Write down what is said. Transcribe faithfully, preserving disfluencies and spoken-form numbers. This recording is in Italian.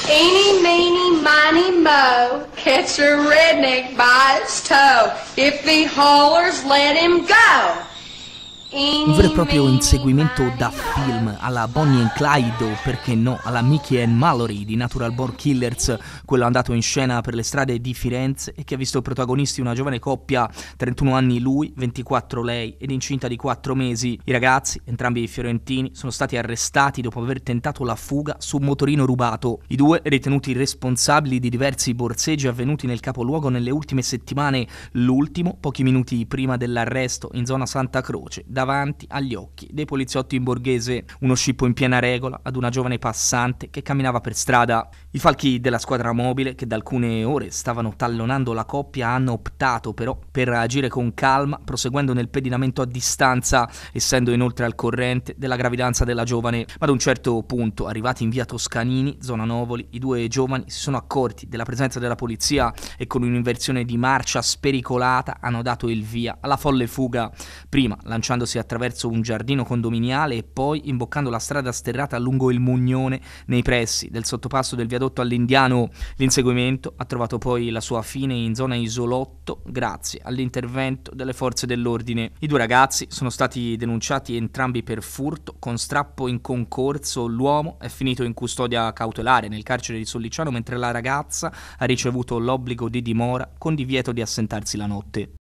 Eeny, meeny, miny, mo, catch a redneck by its toe. If he hollers, let him go. Un vero e proprio inseguimento da film, alla Bonnie and Clyde o perché no, alla Mickey and Mallory di Natural Born Killers, quello andato in scena per le strade di Firenze e che ha visto protagonisti una giovane coppia, trentuno anni lui, ventiquattro lei ed incinta di quattro mesi. I ragazzi, entrambi fiorentini, sono stati arrestati dopo aver tentato la fuga su un motorino rubato. I due ritenuti responsabili di diversi borseggi avvenuti nel capoluogo nelle ultime settimane, l'ultimo pochi minuti prima dell'arresto in zona Santa Croce, davanti agli occhi dei poliziotti in borghese, uno scippo in piena regola ad una giovane passante che camminava per strada. I falchi della squadra mobile, che da alcune ore stavano tallonando la coppia, hanno optato però per agire con calma, proseguendo nel pedinamento a distanza, essendo inoltre al corrente della gravidanza della giovane. Ma ad un certo punto, arrivati in via Toscanini, zona Novoli, i due giovani si sono accorti della presenza della polizia e con un'inversione di marcia spericolata hanno dato il via alla folle fuga, prima lanciando attraverso un giardino condominiale e poi imboccando la strada sterrata lungo il Mugnone nei pressi del sottopasso del viadotto all'Indiano. L'inseguimento ha trovato poi la sua fine in zona Isolotto grazie all'intervento delle forze dell'ordine. I due ragazzi sono stati denunciati entrambi per furto con strappo in concorso. L'uomo è finito in custodia cautelare nel carcere di Sollicciano, mentre la ragazza ha ricevuto l'obbligo di dimora con divieto di assentarsi la notte.